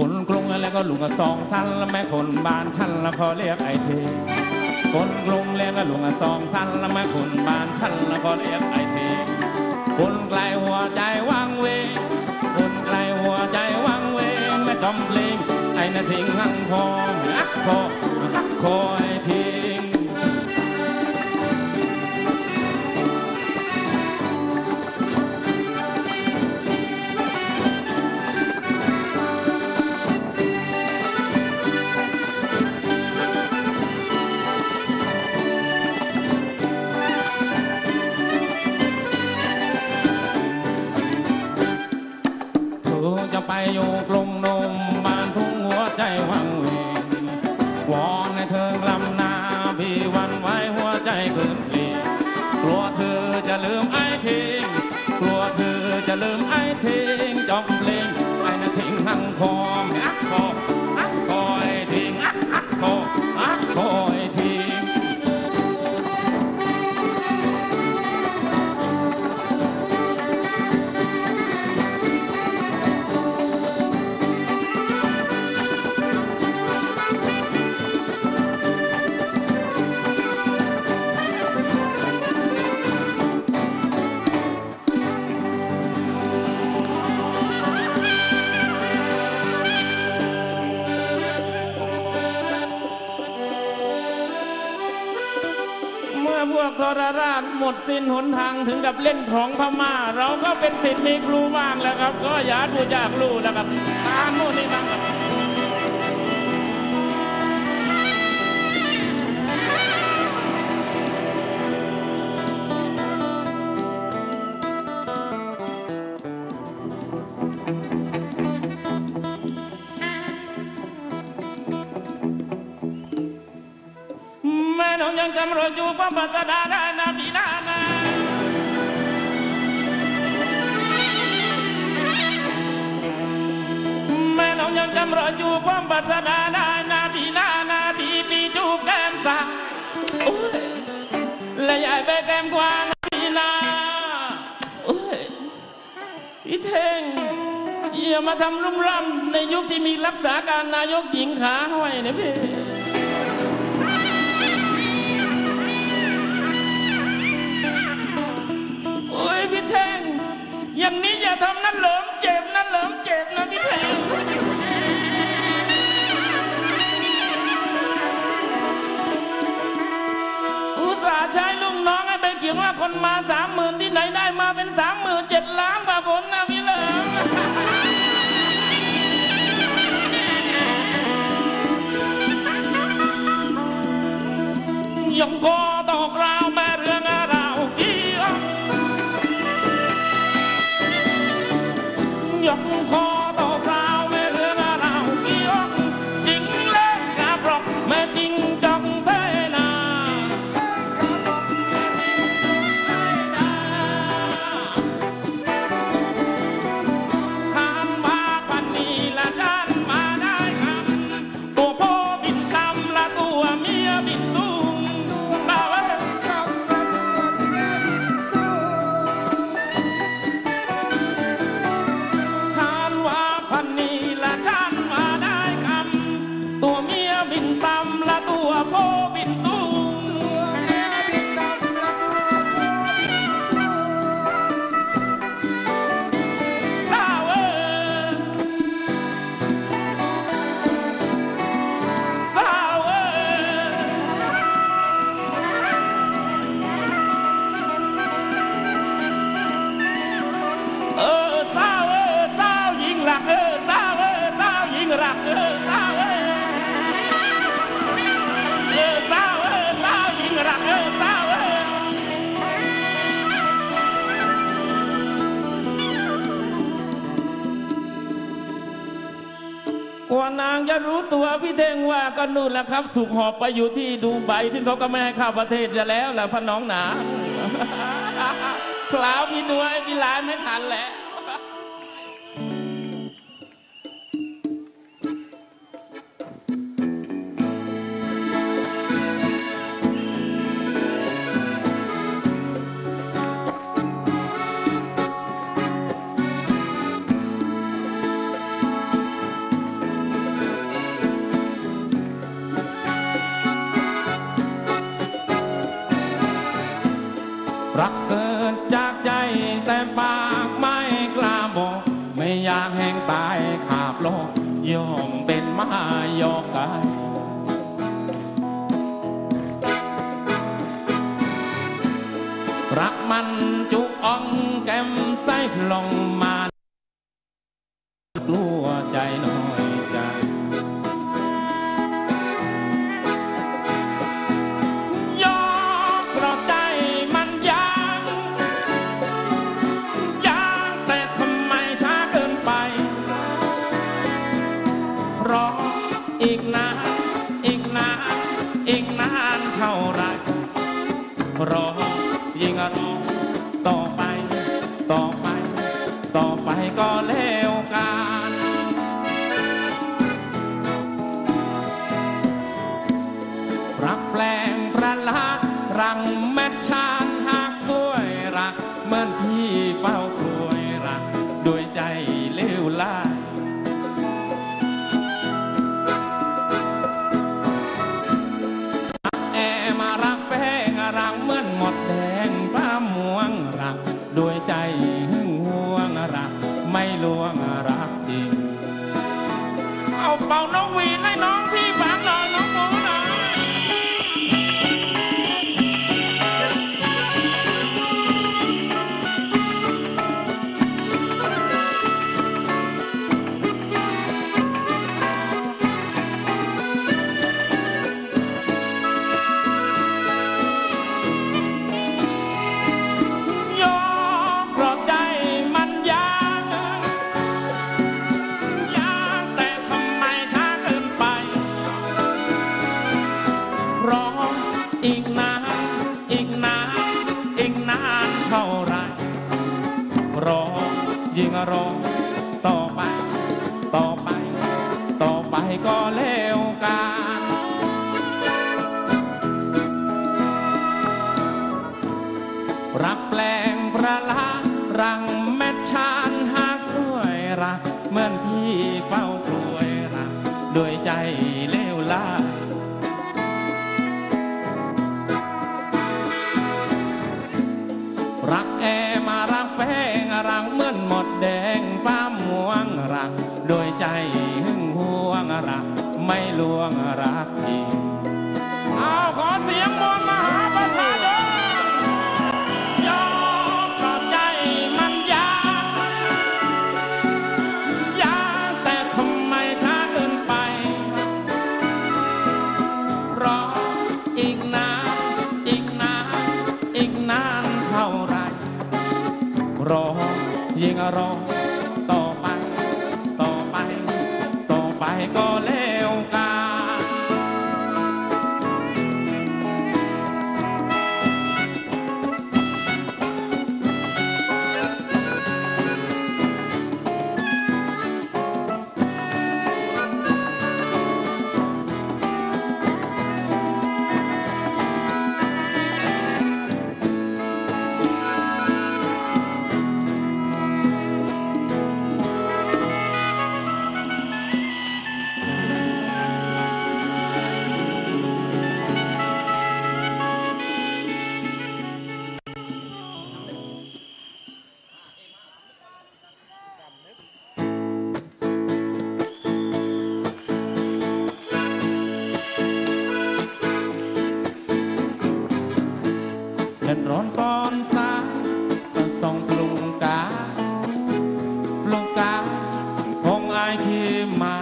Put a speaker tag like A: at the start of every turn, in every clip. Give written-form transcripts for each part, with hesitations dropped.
A: คนกรุงแล้วก็ลุงก็สองสั้นแล้วแม่คนบ้านฉันแล้วเขาเรียกไอเทคนกรุงแล้วก็ลุงก็สองสั้นแล้วแม่คนบ้านฉันแล้วก็เรียกไอเทคนไกลหัวใจว่างเวงคนไกลหัวใจว่างเวงแม่จอมเพลงไอ้นาทิ้งหังคอฮักคอไอ้ทิ้งจะไปอยู่กรุงนมบ้านทุ่งหัวใจวังเวงวอนให้เธอลำนาพี่วันไว้หัวใจคืนเพลงกลัวเธอจะลืมไอ้ทิ้งกลัวเธอจะลืมไอ้ทิ้งจอมเพลงไอ้น่ะทิ้งหังคอฮักคอไอ้ทิ้งฮักคอไอ้ทิ้งพวกทรราชหมดสิ้นหนทางถึงกับเล่นของพม่าเราก็เป็นศิษย์มีครูบ้างแล้วครับก็อย่าดูจากรู้นะครับตามโน่นนี่บ้างครับน้องยังจำรอยจูบความปัสดาได้นาบีนานาแม่น้องยังจำรอยจูบความปัสดาได้นาบีนานาที่ปีจูบแก้มสาและยายไปแก้มกวางนาบีนาอีเท่งอย่ามาทำลุ่มล่ำในยุคที่มีรักษาการนายกหญิงขาห้อยนะพี่พี่แทงอย่างนี้อย่าทำนั่นเหลิมเจ็บนั่นเหลิมเจ็บนะพี่แทงอุตส่าห์ใช้ลูกน้องให้ไปเขียนว่าคนมา30,000ที่ไหนได้มาเป็น37,000,000บาทผลนะพี่เหลิมยกคอตอกราวแม่เรื่องเรายกคอต่อเปล่าแม่เรือเราเกี่ยวจริงเล่นกระปรกแม่จริงจังเทนาทานมาปันนี้ละฉันมาได้คำตัวพ่อบินต่ำละตัวเมียบินสูงว่านางจะรู้ตัวพี่เท่งว่าก็นู่นแหละครับถูกหอบไปอยู่ที่ดูไบที่เขาก็ไม่ให้เข้าประเทศจะแล้วแหละพน้องหนาคลาวพี่ด้วยพี่ลายไม่ทันแหละอยากแห้งตายขาบโลกยอมเป็นมายอกกายรักมันจุอ่องแก้มใส่พลองมากลัวใจน้อยใจยอมเพราะใจมันยางแต่ทำไมช้าเกินไปรออีกนานอีกนานอีกนานเท่าไรรอยิ่งรอต่อไปต่อไปต่อไปก็แล้วกันรักแปลงประหลาดรังแม่ชานหากสวยรักเหมือนพี่เฝ้ากลวยรักด้วยใจเลวลายมารักแป้งรังเหมือนหมดแดงป้าม่วงรักด้วยใจหึงหวงรักไม่ลวงรักจริงเอาเป่านกหวีดให้น้องพี่ฟังหน่อยน้องโมหน่อยอีกนานอีกนานอีกนานเท่าไรรอยิ่งรอต่อไปต่อไปต่อไปก็แล้วกันรักแปลงประหลาดรังแม่ชานหากสวยรักเหมือนพี่เฝ้ากลวยรักด้วยใจเลวลารักมารักแป้งรังเหมือนหมดแดงป้าม่วงรักโดยใจหึงหวงรักไม่ลวงรักจริงเอาขอเสียงมวลมหาประชาชนยอมเพราะใจมันยากแต่ทำไมช้าเกินไปรออีกนานอีกนานอีกนานเท่าไรรอยิ่งรอต่อไปต่อไปต่อไปก็แล้วกันเดินร้อนตอนสายสันส่องปลุงกาคงอายที่มา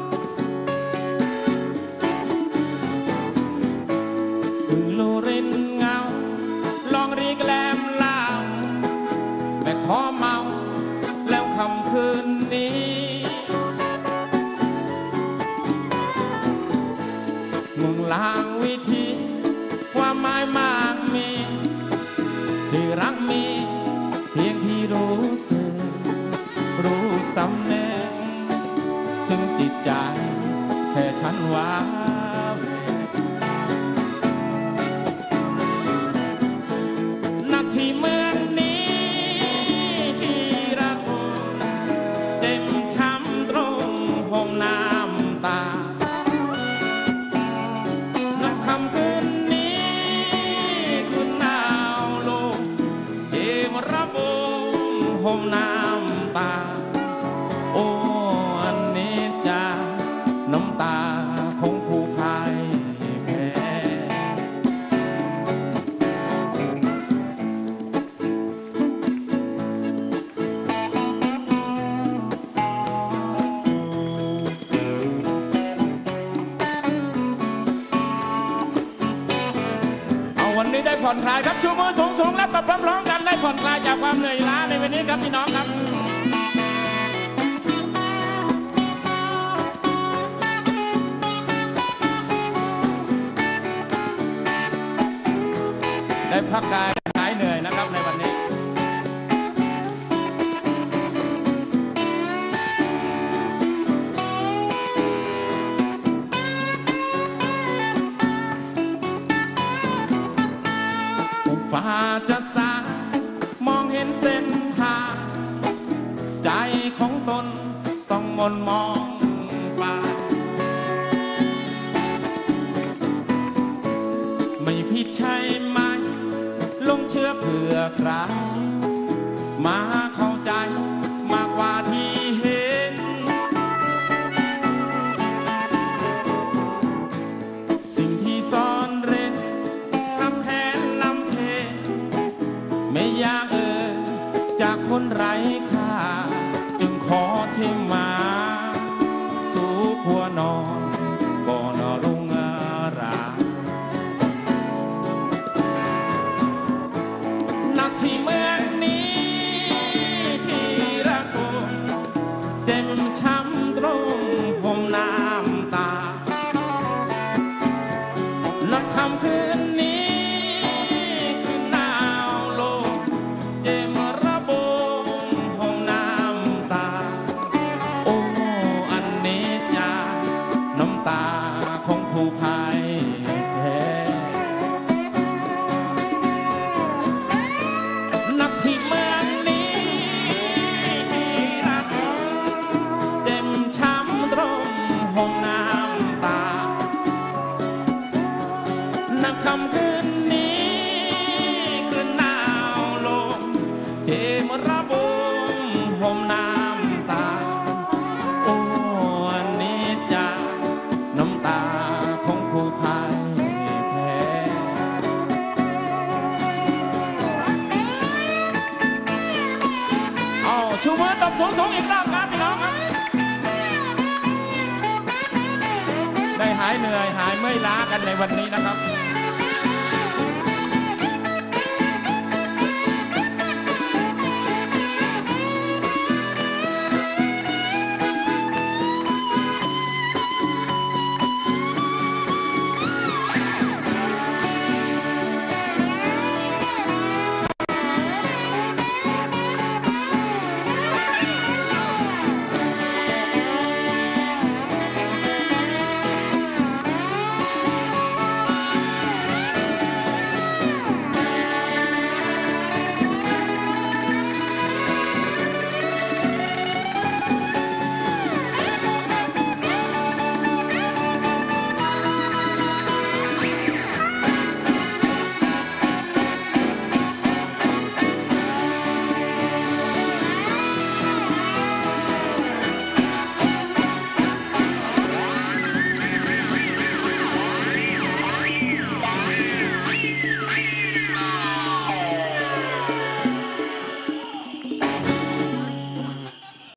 A: ถึงลูรินเงาลองรีแกลมลาวแต่ขอเมาแล้วคำคืนนี้มุ่งลางวิธีความหมายมากมีที่รักมีเพียงที่รู้สึกรู้สำเนึกถึงจิตใจแค่ฉันว่านาทีเมืองนี้ที่ระทมเต็มช้ำตรงห่มน้ำตานักคำคืนระบมห่มน้ำตาผ่อนคลายครับชูมือสูงๆแล้วตบพร้อมๆกันได้ผ่อนคลายจากความเหนื่อยล้าในวันนี้ครับพี่น้องครับได้พักกายหายเหนื่อยนะครับในวันนี้ฟ้าจะสายมองเห็นเส้นทางใจของตนต้องมนมองไปไม่ผิดใช่ไหมลงเชื่อเพื่อใครมาเข้าใจมากกว่าที่เห็นสิ่งที่ซ่อนเร้นขับแค้นลำเพไม่อยากจากคนไร้ค่าจึงขอที่มาสู่หัวนอนก่อนรุ่งอรุณนักที่เมืองนี้ที่รักโศกเจ็บช้ำตรงผมน้ำตานักคำคืนนี้คือหนาวโลกเจ็บระบมผมน้ำตาโอ้อันนี้จะน้ำตาของผู้พ่ายแพ้นักที่เมืองนี้ที่รักเจ็บช้ำตรงผมน้ำตานักคำคืนนี้คือหนาวลมเจ็บระบมผมน้ำตาโอ้อันนี้จะน้ำตาของผู้พ่ายแพ้เอาชูมือตบสูงๆอีกรอบครับพี่น้องครับได้หายเหนื่อยหายเมื่อยล้ากันในวันนี้นะครับ